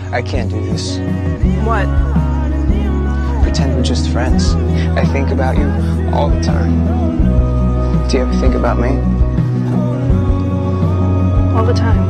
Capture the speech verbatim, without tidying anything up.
I can't do this. What? Pretend we're just friends. I think about you all the time. Do you ever think about me? All the time.